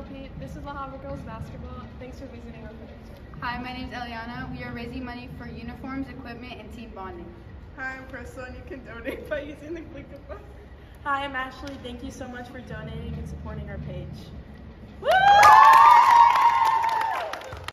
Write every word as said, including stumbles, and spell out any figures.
L P. This is La Habra Girls Basketball. Thanks for visiting our page. Hi, my name is Eliana. We are raising money for uniforms, equipment, and team bonding. Hi, I'm Crystal, and you can donate by using the link above. Hi, I'm Ashley. Thank you so much for donating and supporting our page. Woo!